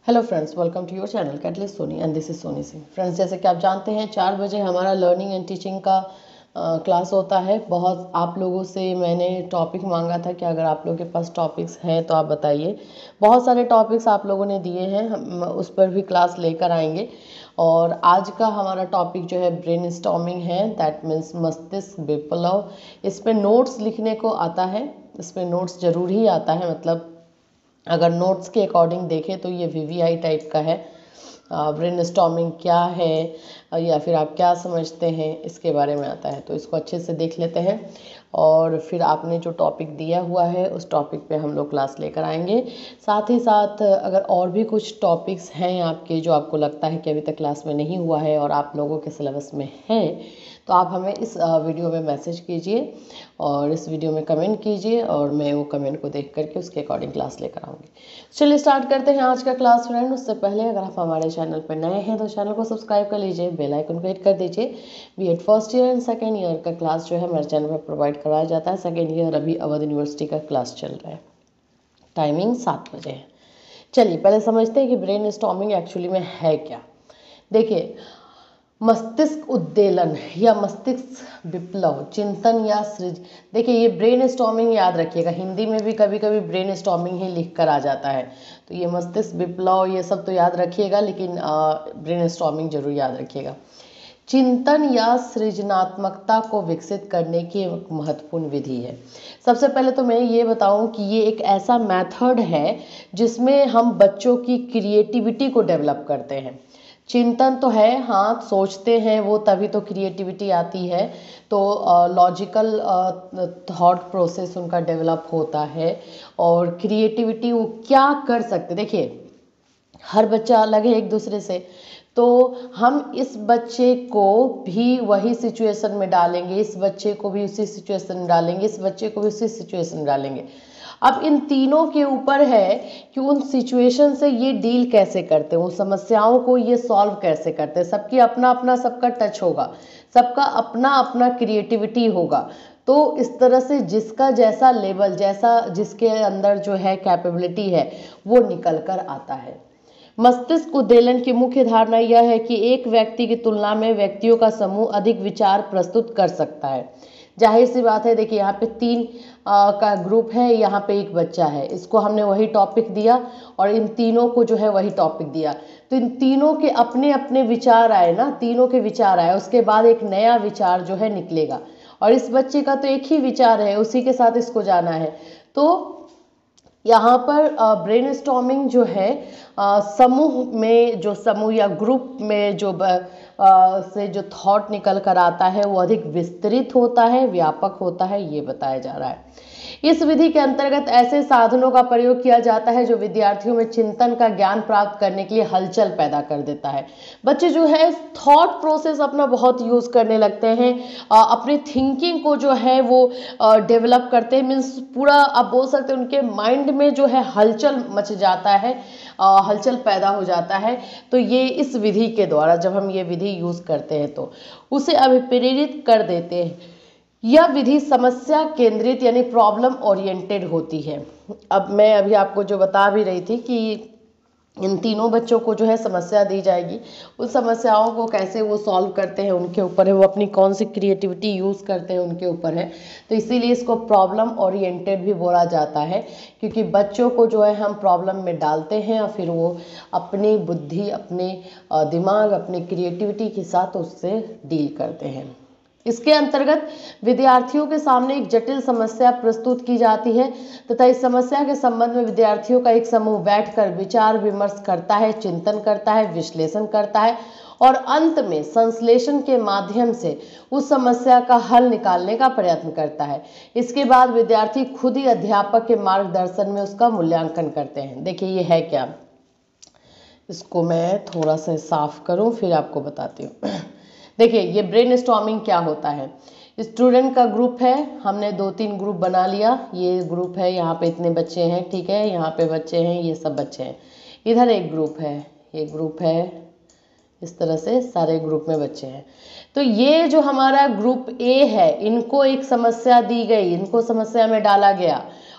Hello friends, welcome to your channel catalyst Soni and this is Soni Singh. Friends, जैसे कि आप जानते हैं 4 बजे हमारा लर्निंग एंड टीचिंग का क्लास होता है। बहुत आप लोगों से मैंने टॉपिक मांगा था कि अगर आप लोगों के पास टॉपिक्स हैं तो आप बताइए। बहुत सारे टॉपिक्स आप लोगों ने दिए हैं, हम उस पर भी क्लास लेकर आएंगे। और आज का हमारा टॉपिक जो है ब्रेन स्टॉर्मिंग है, दैट मीन्स मस्तिष्क विप्लव। इस पर नोट्स लिखने को आता है, इस पर नोट्स जरूर ही आता है। मतलब अगर नोट्स के अकॉर्डिंग देखें तो ये वीवीआई टाइप का है। ब्रेन स्टॉर्मिंग क्या है या फिर आप क्या समझते हैं, इसके बारे में आता है। तो इसको अच्छे से देख लेते हैं और फिर आपने जो टॉपिक दिया हुआ है उस टॉपिक पे हम लोग क्लास लेकर आएंगे। साथ ही साथ अगर और भी कुछ टॉपिक्स हैं आपके जो आपको लगता है कि अभी तक क्लास में नहीं हुआ है और आप लोगों के सिलेबस में है, तो आप हमें इस वीडियो में मैसेज कीजिए और इस वीडियो में कमेंट कीजिए और मैं वो कमेंट को देख करके उसके अकॉर्डिंग क्लास लेकर आऊँगी। चलिए स्टार्ट करते हैं आज का क्लास फ्रेंड। उससे पहले अगर आप हमारे चैनल पर नए हैं तो चैनल को सब्सक्राइब कर लीजिए, बेल आइकन को हिट कर दीजिए। BEd first year and second year का क्लास जो है हमारे चैनल पर प्रोवाइड करवाया जाता है। सेकेंड ईयर अभी अवध यूनिवर्सिटी का क्लास चल रहा है, टाइमिंग 7 बजे है। चलिए पहले समझते हैं कि ब्रेन स्टॉर्मिंग एक्चुअली में है क्या। देखिए, मस्तिष्क उद्वेलन या मस्तिष्क विप्लव, चिंतन या सृज। देखिए, ये ब्रेन स्टॉर्मिंग याद रखिएगा, हिंदी में भी कभी कभी ब्रेन स्टॉर्मिंग ही लिख कर आ जाता है। तो ये मस्तिष्क विप्लव ये सब तो याद रखिएगा, लेकिन ब्रेन स्टॉर्मिंग जरूर याद रखिएगा। चिंतन या सृजनात्मकता को विकसित करने की एक महत्वपूर्ण विधि है। सबसे पहले तो मैं ये बताऊं कि ये एक ऐसा मेथड है जिसमें हम बच्चों की क्रिएटिविटी को डेवलप करते हैं। चिंतन तो है, हाँ सोचते हैं वो, तभी तो क्रिएटिविटी आती है। तो लॉजिकल थॉट प्रोसेस उनका डेवलप होता है और क्रिएटिविटी वो क्या कर सकते। देखिए, हर बच्चा अलग है एक दूसरे से, तो हम इस बच्चे को भी वही सिचुएशन में डालेंगे, इस बच्चे को भी उसी सिचुएशन में डालेंगे, इस बच्चे को भी उसी सिचुएशन में डालेंगे। अब इन तीनों के ऊपर है कि उन सिचुएशन से ये डील कैसे करते हैं, उन समस्याओं को ये सॉल्व कैसे करते हैं। सबकी अपना अपना सबका टच होगा, सबका अपना अपना क्रिएटिविटी होगा। तो इस तरह से जिसका जैसा लेवल, जैसा जिसके अंदर जो है कैपेबिलिटी है, वो निकल कर आता है। मस्तिष्क उद्वेलन की मुख्य धारणा यह है कि एक व्यक्ति की तुलना में व्यक्तियों का समूह अधिक विचार प्रस्तुत कर सकता है। जाहिर सी बात है, देखिए यहाँ पे 3 का ग्रुप है, यहाँ पे एक बच्चा है, इसको हमने वही टॉपिक दिया और इन तीनों को जो है वही टॉपिक दिया। तो इन तीनों के अपने अपने विचार आए ना, तीनों के विचार आए, उसके बाद एक नया विचार जो है निकलेगा। और इस बच्चे का तो एक ही विचार है, उसी के साथ इसको जाना है। तो यहाँ पर ब्रेन स्टॉर्मिंग जो है समूह में, जो समूह या ग्रुप में जो से जो थॉट निकल कर आता है वो अधिक विस्तृत होता है, व्यापक होता है, ये बताया जा रहा है। इस विधि के अंतर्गत ऐसे साधनों का प्रयोग किया जाता है जो विद्यार्थियों में चिंतन का ज्ञान प्राप्त करने के लिए हलचल पैदा कर देता है। बच्चे जो है थॉट प्रोसेस अपना बहुत यूज करने लगते हैं, अपने थिंकिंग को जो है वो डेवलप करते हैं। मीन्स पूरा आप बोल सकते हैं उनके माइंड में जो है हलचल मच जाता है, हलचल पैदा हो जाता है। तो ये इस विधि के द्वारा जब हम ये विधि यूज करते हैं तो उसे अभिप्रेरित कर देते हैं। यह विधि समस्या केंद्रित यानी प्रॉब्लम ओरिएंटेड होती है। अब मैं अभी आपको जो बता भी रही थी कि इन तीनों बच्चों को जो है समस्या दी जाएगी, उन समस्याओं को कैसे वो सॉल्व करते हैं उनके ऊपर है, वो अपनी कौन सी क्रिएटिविटी यूज़ करते हैं उनके ऊपर है। तो इसीलिए इसको प्रॉब्लम ओरिएंटेड भी बोला जाता है, क्योंकि बच्चों को जो है हम प्रॉब्लम में डालते हैं और फिर वो अपनी बुद्धि, अपने दिमाग, अपनी क्रिएटिविटी के साथ उससे डील करते हैं। इसके अंतर्गत विद्यार्थियों के सामने एक जटिल समस्या प्रस्तुत की जाती है तथा इस समस्या के संबंध में विद्यार्थियों का एक समूह बैठकर विचार विमर्श करता है, चिंतन करता है, विश्लेषण करता है और अंत में संश्लेषण के माध्यम से उस समस्या का हल निकालने का प्रयत्न करता है। इसके बाद विद्यार्थी खुद ही अध्यापक के मार्गदर्शन में उसका मूल्यांकन करते हैं। देखिए ये है क्या, इसको मैं थोड़ा सा साफ करूं फिर आपको बताती हूँ। देखिए ये ब्रेन स्टॉर्मिंग क्या होता है। स्टूडेंट का ग्रुप है, हमने 2-3 ग्रुप बना लिया। ये ग्रुप है, यहाँ पे इतने बच्चे हैं, ठीक है, यहाँ पे बच्चे हैं, ये सब बच्चे हैं। इधर एक ग्रुप है, ये ग्रुप है, इस तरह से सारे ग्रुप में बच्चे हैं। तो ये जो हमारा ग्रुप ए है, इनको एक समस्या दी गई, इनको समस्या में डाला गया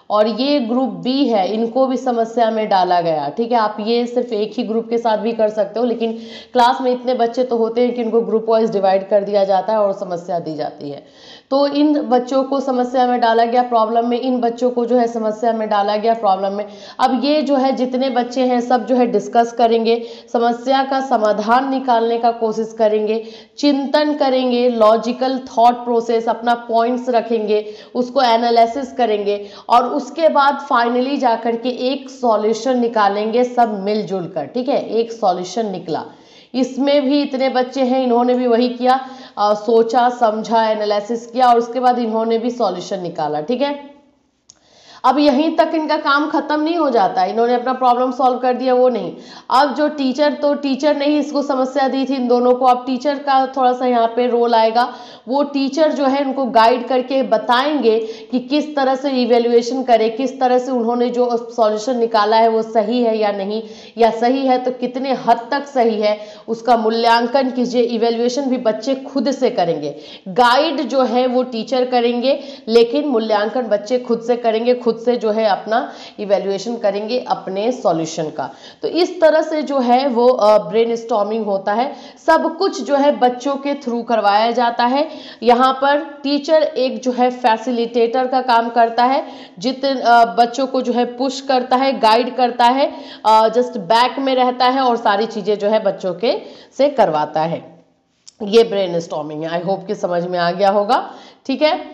और ये ग्रुप बी है, इनको भी समस्या में डाला गया। ठीक है, आप ये सिर्फ एक ही ग्रुप के साथ भी कर सकते हो, लेकिन क्लास में इतने बच्चे तो होते हैं कि इनको ग्रुप वाइज डिवाइड कर दिया जाता है और समस्या दी जाती है। तो इन बच्चों को समस्या में डाला गया प्रॉब्लम में, इन बच्चों को जो है समस्या में डाला गया प्रॉब्लम में। अब ये जो है जितने बच्चे हैं सब जो है डिस्कस करेंगे, समस्या का समाधान निकालने का कोशिश करेंगे, चिंतन करेंगे, लॉजिकल थॉट प्रोसेस, अपना पॉइंट्स रखेंगे, उसको एनालिसिस करेंगे और उसके बाद फाइनली जाकर के एक सॉल्यूशन निकालेंगे सब मिलजुल कर। ठीक है, एक सॉल्यूशन निकला। इसमें भी इतने बच्चे हैं, इन्होंने भी वही किया, सोचा समझा एनालिसिस किया और उसके बाद इन्होंने भी सॉल्यूशन निकाला। ठीक है, अब यहीं तक इनका काम खत्म नहीं हो जाता, इन्होंने अपना प्रॉब्लम सॉल्व कर दिया वो नहीं। अब जो टीचर, तो टीचर ने ही इसको समस्या दी थी इन दोनों को, अब टीचर का थोड़ा सा यहाँ पे रोल आएगा। वो टीचर जो है उनको गाइड करके बताएंगे कि किस तरह से इवेल्युएशन करे, किस तरह से उन्होंने जो सॉल्यूशन निकाला है वो सही है या नहीं, या सही है तो कितने हद तक सही है, उसका मूल्यांकन कीजिए। इवेल्युएशन भी बच्चे खुद से करेंगे, गाइड जो है वो टीचर करेंगे, लेकिन मूल्यांकन बच्चे खुद से करेंगे, खुद से जो है अपना इवेल्युएशन करेंगे अपने सॉल्यूशन का। तो इस तरह से जो है वो ब्रेनस्टॉर्मिंग होता है। सब कुछ जो है बच्चों के थ्रू करवाया जाता है। यहाँ पर टीचर एक जो है फैसिलिटेटर का काम करता है, जितने बच्चों को जो है पुश करता है, गाइड करता है, जस्ट बैक में रहता है और सारी चीजें जो है बच्चों के से करवाता है। ये ब्रेनस्टॉर्मिंग है। आई होप कि समझ में आ गया होगा। ठीक है,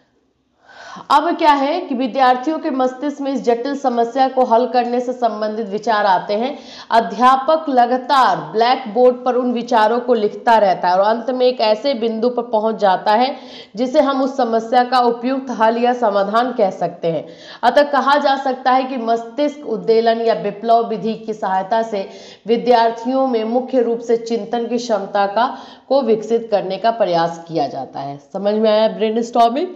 अब क्या है कि विद्यार्थियों के मस्तिष्क में इस जटिल समस्या को हल करने से संबंधित विचार आते हैं। अध्यापक लगातार ब्लैक बोर्ड पर उन विचारों को लिखता रहता है और अंत में एक ऐसे बिंदु पर पहुंच जाता है जिसे हम उस समस्या का उपयुक्त हल या समाधान कह सकते हैं। अतः कहा जा सकता है कि मस्तिष्क उद्दीलन या विप्लव विधि की सहायता से विद्यार्थियों में मुख्य रूप से चिंतन की क्षमता को विकसित करने का प्रयास किया जाता है। समझ में आया ब्रेनस्टॉर्मिंग?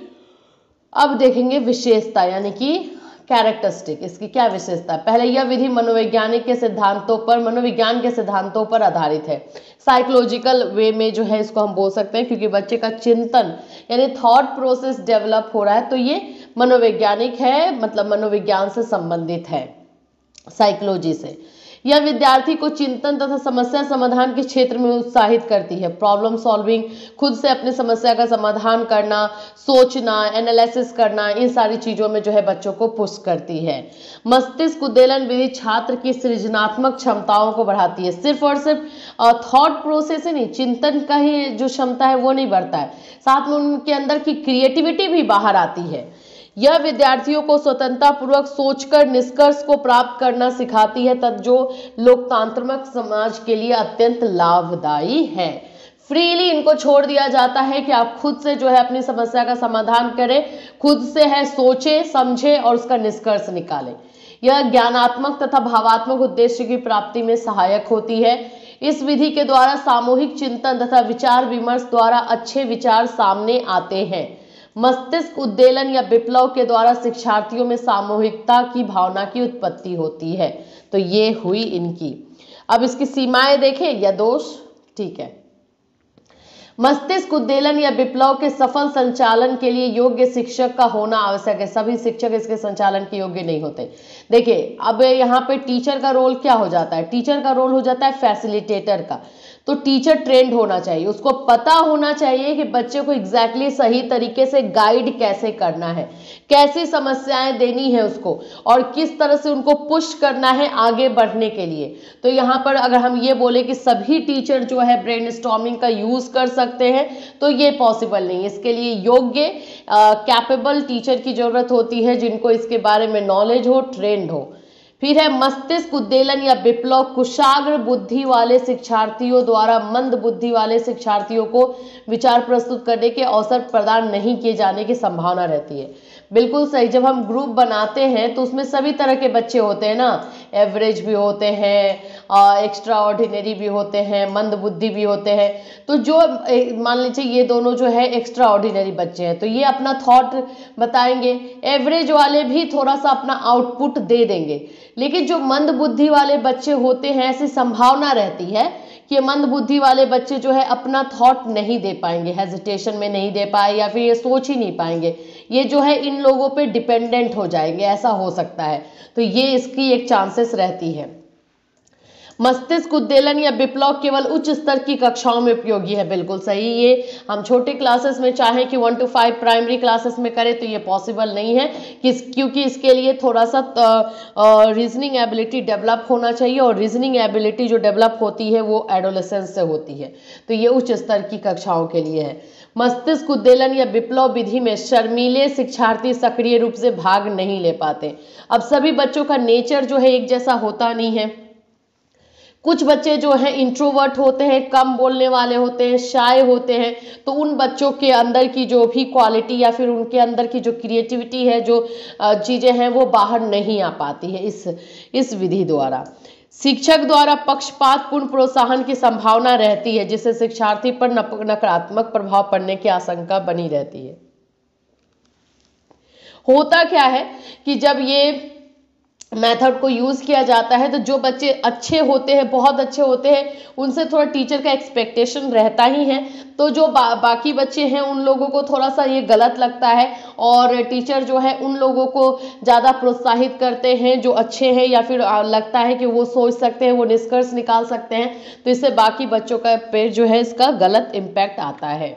अब देखेंगे विशेषता यानी कि कैरेक्टरिस्टिक, इसकी क्या विशेषता है। पहले, यह विधि मनोवैज्ञानिक के सिद्धांतों पर, मनोविज्ञान के सिद्धांतों पर आधारित है। साइकोलॉजिकल वे में जो है इसको हम बोल सकते हैं, क्योंकि बच्चे का चिंतन यानी थॉट प्रोसेस डेवलप हो रहा है, तो ये मनोवैज्ञानिक है, मतलब मनोविज्ञान से संबंधित है, साइकोलॉजी से। यह विद्यार्थी को चिंतन तथा समस्या समाधान के क्षेत्र में उत्साहित करती है। प्रॉब्लम सॉल्विंग, खुद से अपनी समस्या का समाधान करना, सोचना, एनालिसिस करना, इन सारी चीजों में जो है बच्चों को पुश करती है। मस्तिष्क उद्दीलन विधि छात्र की सृजनात्मक क्षमताओं को बढ़ाती है। सिर्फ और सिर्फ थॉट प्रोसेस ही नहीं, चिंतन का ही जो क्षमता है वो नहीं बढ़ता है, साथ में उनके अंदर की क्रिएटिविटी भी बाहर आती है। यह विद्यार्थियों को स्वतंत्रता पूर्वक सोचकर निष्कर्ष को प्राप्त करना सिखाती है, तब जो लोकतांत्रिक समाज के लिए अत्यंत लाभदायी है। फ्रीली इनको छोड़ दिया जाता है कि आप खुद से जो है अपनी समस्या का समाधान करें, खुद से है सोचे समझे और उसका निष्कर्ष निकालें। यह ज्ञानात्मक तथा भावात्मक उद्देश्य की प्राप्ति में सहायक होती है। इस विधि के द्वारा सामूहिक चिंतन तथा विचार विमर्श द्वारा अच्छे विचार सामने आते हैं। मस्तिष्क उद्दीलन या विप्लव के द्वारा शिक्षार्थियों में सामूहिकता की भावना की उत्पत्ति होती है। तो ये हुई इनकी। अब इसकी सीमाएं देखें या दोष। ठीक है, मस्तिष्क उद्दीलन या विप्लव के सफल संचालन के लिए योग्य शिक्षक का होना आवश्यक है। सभी शिक्षक इसके संचालन के योग्य नहीं होते। देखिए, अब यहाँ पे टीचर का रोल क्या हो जाता है, टीचर का रोल हो जाता है फैसिलिटेटर का। तो टीचर ट्रेंड होना चाहिए, उसको पता होना चाहिए कि बच्चे को एग्जैक्टली सही तरीके से गाइड कैसे करना है, कैसी समस्याएं देनी है उसको, और किस तरह से उनको पुश करना है आगे बढ़ने के लिए। तो यहाँ पर अगर हम ये बोले कि सभी टीचर जो है ब्रेनस्टॉर्मिंग का यूज कर सकते हैं, तो ये पॉसिबल नहीं। इसके लिए योग्य कैपेबल टीचर की जरूरत होती है, जिनको इसके बारे में नॉलेज हो, ट्रेंड हो। फिर है मस्तिष्क उद्दीलन या विप्लव कुशाग्र बुद्धि वाले शिक्षार्थियों द्वारा मंद बुद्धि वाले शिक्षार्थियों को विचार प्रस्तुत करने के अवसर प्रदान नहीं किए जाने की संभावना रहती है। बिल्कुल सही। जब हम ग्रुप बनाते हैं तो उसमें सभी तरह के बच्चे होते हैं ना, एवरेज भी होते हैं, एक्स्ट्रा ऑर्डिनरी भी होते हैं, मंद बुद्धि भी होते हैं। तो जो मान लीजिए ये दोनों जो है एक्स्ट्रा ऑर्डिनरी बच्चे हैं, तो ये अपना थॉट बताएंगे, एवरेज वाले भी थोड़ा सा अपना आउटपुट दे देंगे। लेकिन जो मंद बुद्धि वाले बच्चे होते हैं, ऐसी संभावना रहती है कि मंद बुद्धि वाले बच्चे जो है अपना थॉट नहीं दे पाएंगे, हेजिटेशन में नहीं दे पाए या फिर ये सोच ही नहीं पाएंगे, ये जो है इन लोगों पे डिपेंडेंट हो जाएंगे, ऐसा हो सकता है। तो ये इसकी एक चांसेस रहती है। मस्तिष्क उद्दीलन या विप्लव केवल उच्च स्तर की कक्षाओं में उपयोगी है, बिल्कुल सही। ये हम छोटे क्लासेस में चाहें कि 1 to 5 प्राइमरी क्लासेस में करें तो ये पॉसिबल नहीं है, क्योंकि इसके लिए थोड़ा सा रीजनिंग एबिलिटी डेवलप होना चाहिए, और रीजनिंग एबिलिटी जो डेवलप होती है वो एडोलेसेंस से होती है, तो ये उच्च स्तर की कक्षाओं के लिए है। मस्तिष्क उद्दीलन या विप्लव विधि में शर्मीले शिक्षार्थी सक्रिय रूप से भाग नहीं ले पाते। अब सभी बच्चों का नेचर जो है एक जैसा होता नहीं है। कुछ बच्चे जो हैं इंट्रोवर्ट होते हैं, कम बोलने वाले होते हैं, शाय होते हैं, तो उन बच्चों के अंदर की जो भी क्वालिटी या फिर उनके अंदर की जो क्रिएटिविटी है, जो चीज़ें हैं वो बाहर नहीं आ पाती है इस विधि द्वारा। शिक्षक द्वारा पक्षपातपूर्ण प्रोत्साहन की संभावना रहती है, जिससे शिक्षार्थी पर नकारात्मक प्रभाव पड़ने की आशंका बनी रहती है। होता क्या है कि जब ये मेथड को यूज़ किया जाता है तो जो बच्चे अच्छे होते हैं, बहुत अच्छे होते हैं, उनसे थोड़ा टीचर का एक्सपेक्टेशन रहता ही है, तो जो बाकी बच्चे हैं उन लोगों को थोड़ा सा ये गलत लगता है, और टीचर जो है उन लोगों को ज़्यादा प्रोत्साहित करते हैं जो अच्छे हैं, या फिर लगता है कि वो सोच सकते हैं, वो निष्कर्ष निकाल सकते हैं, तो इससे बाकी बच्चों का पे जो है इसका गलत इम्पैक्ट आता है।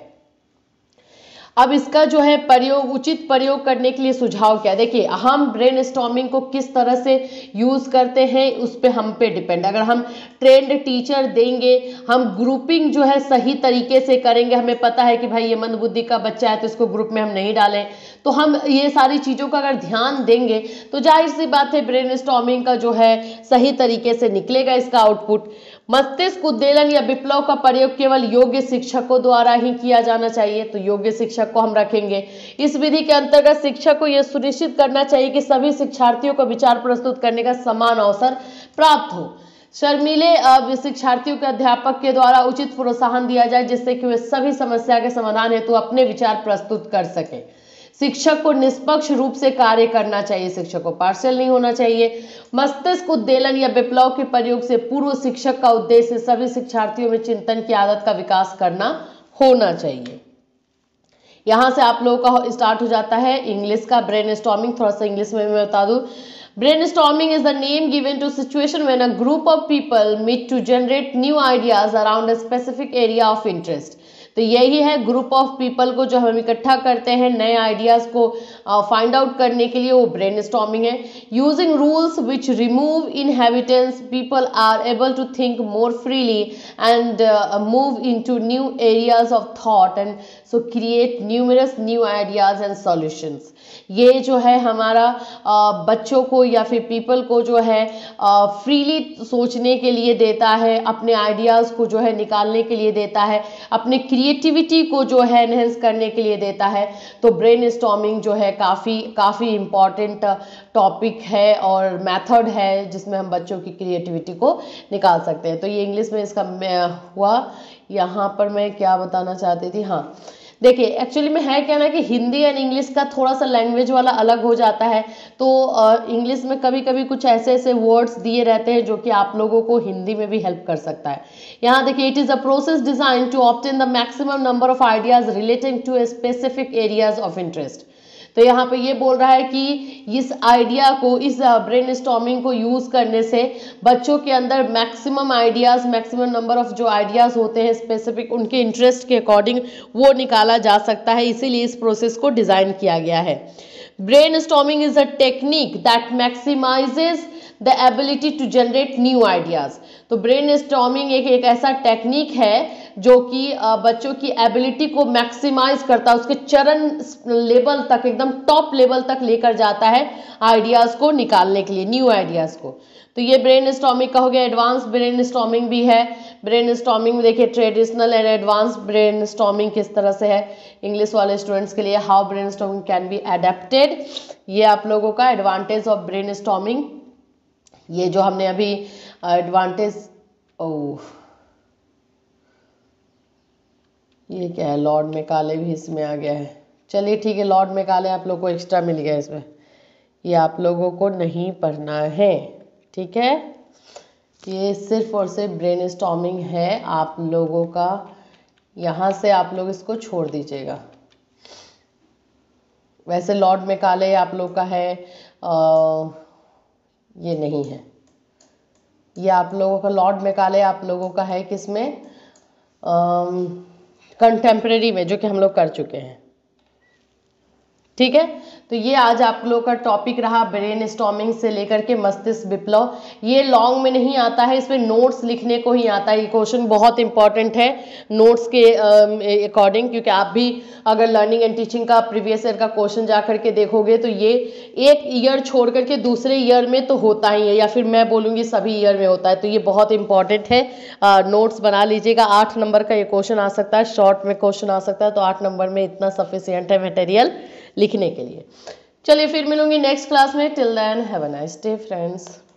अब इसका जो है उचित प्रयोग करने के लिए सुझाव क्या? देखिए, हम ब्रेनस्टॉर्मिंग को किस तरह से यूज करते हैं उस पे हम पे डिपेंड। अगर हम ट्रेंड टीचर देंगे, हम ग्रुपिंग जो है सही तरीके से करेंगे, हमें पता है कि भाई ये मंदबुद्धि का बच्चा है तो इसको ग्रुप में हम नहीं डालें, तो हम ये सारी चीज़ों का अगर ध्यान देंगे तो जाहिर सी बात है ब्रेनस्टॉर्मिंग का जो है सही तरीके से निकलेगा इसका आउटपुट। मस्तिष्क उद्दीलन या विप्लव का प्रयोग केवल योग्य शिक्षकों द्वारा ही किया जाना चाहिए, तो योग्य शिक्षक को हम रखेंगे। इस विधि के अंतर्गत शिक्षक को यह सुनिश्चित करना चाहिए कि सभी शिक्षार्थियों को विचार प्रस्तुत करने का समान अवसर प्राप्त हो। शर्मीले शिक्षार्थियों के अध्यापक के द्वारा उचित प्रोत्साहन दिया जाए, जिससे कि वे सभी समस्या के समाधान हेतु अपने विचार प्रस्तुत कर सकें। शिक्षक को निष्पक्ष रूप से कार्य करना चाहिए, शिक्षक को पार्शियल नहीं होना चाहिए। मस्तिष्क उद्दीलन या विप्लव के प्रयोग से पूर्व शिक्षक का उद्देश्य सभी शिक्षार्थियों में चिंतन की आदत का विकास करना होना चाहिए। यहां से आप लोगों का स्टार्ट हो जाता है इंग्लिश का ब्रेनस्टॉर्मिंग। थोड़ा सा इंग्लिश में मैं बता दूं। Brainstorming is the name given to situation when a group of people meet to generate new ideas around a specific area of interest. तो यही है, ग्रुप ऑफ पीपल को जो हम इकट्ठा करते हैं नए आइडियाज को फाइंड आउट करने के लिए, वो ब्रेनस्टॉर्मिंग है। Using rules which remove inhibitions, people are able to think more freely and move into new areas of thought and so create numerous new ideas and solutions. ये जो है हमारा बच्चों को या फिर पीपल को जो है फ्रीली सोचने के लिए देता है, अपने आइडियाज़ को जो है निकालने के लिए देता है, अपने क्रिएटिविटी को जो है एनहेंस करने के लिए देता है। तो ब्रेनस्टॉर्मिंग जो है काफ़ी इम्पॉर्टेंट टॉपिक है और मेथड है जिसमें हम बच्चों की क्रिएटिविटी को निकाल सकते हैं। तो ये इंग्लिश में इसका हुआ। यहाँ पर मैं क्या बताना चाहती थी, हाँ देखिए एक्चुअली में है क्या ना कि हिंदी एंड इंग्लिश का थोड़ा सा लैंग्वेज वाला अलग हो जाता है, तो इंग्लिश में कभी कभी कुछ ऐसे वर्ड्स दिए रहते हैं जो कि आप लोगों को हिंदी में भी हेल्प कर सकता है। यहाँ देखिए, it is a process design to obtain the maximum number of ideas relating to a specific areas of interest. तो यहाँ पे ये बोल रहा है कि इस आइडिया को, इस ब्रेनस्टॉर्मिंग को यूज करने से बच्चों के अंदर maximum ideas, maximum number of जो आइडियाज होते हैं स्पेसिफिक उनके इंटरेस्ट के अकॉर्डिंग वो निकाला जा सकता है, इसीलिए इस प्रोसेस को डिजाइन किया गया है। Brainstorming is a technique that maximises the ability to generate new ideas. तो ब्रेनस्टॉर्मिंग एक ऐसा टेक्निक है जो कि बच्चों की एबिलिटी को मैक्सिमाइज करता है, उसके चरण लेवल तक, एकदम टॉप लेवल तक लेकर जाता है आइडियाज को निकालने के लिए, न्यू आइडियाज को। तो ये ब्रेनस्टॉर्मिंग का हो गया। एडवांस ब्रेनस्टॉर्मिंग भी है। ब्रेनस्टॉर्मिंग में देखिए ट्रेडिशनल एंड एडवांस ब्रेनस्टॉर्मिंग किस तरह से है इंग्लिश वाले स्टूडेंट्स के लिए। How brainstorming can be adapted, ये आप लोगों का एडवांटेज ऑफ ब्रेनस्टॉर्मिंग। ये जो हमने अभी एडवांटेज, ये क्या है, लॉर्ड मेकाले भी इसमें आ गया है। चलिए ठीक है, लॉर्ड मेकाले आप लोग को एक्स्ट्रा मिल गया इसमें, ये आप लोगों को नहीं पढ़ना है, ठीक है। ये सिर्फ और सिर्फ ब्रेनस्टॉर्मिंग है आप लोगों का, यहाँ से आप लोग इसको छोड़ दीजिएगा। वैसे लॉर्ड मैकाले आप लोग का है, ये नहीं है, ये आप लोगों का लॉर्ड मैकाले आप लोगों का है किसमें, कंटेम्प्रेरी में, जो कि हम लोग कर चुके हैं। ठीक है, तो ये आज आप लोगों का टॉपिक रहा ब्रेनस्टॉर्मिंग से लेकर के मस्तिष्क विप्लव। ये लॉन्ग में नहीं आता है, इसमें नोट्स लिखने को ही आता है। ये क्वेश्चन बहुत इंपॉर्टेंट है नोट्स के अकॉर्डिंग, क्योंकि आप भी अगर लर्निंग एंड टीचिंग का प्रीवियस ईयर का क्वेश्चन जा करके देखोगे तो ये एक ईयर छोड़ करके दूसरे ईयर में तो होता ही है, या फिर मैं बोलूँगी सभी ईयर में होता है। तो ये बहुत इंपॉर्टेंट है, नोट्स बना लीजिएगा। 8 नंबर का ये क्वेश्चन आ सकता है, शॉर्ट में क्वेश्चन आ सकता है, तो 8 नंबर में इतना सफिशियंट है मटेरियल लिखने के लिए। चलिए फिर मिलूंगी नेक्स्ट क्लास में। Till then have a nice day friends.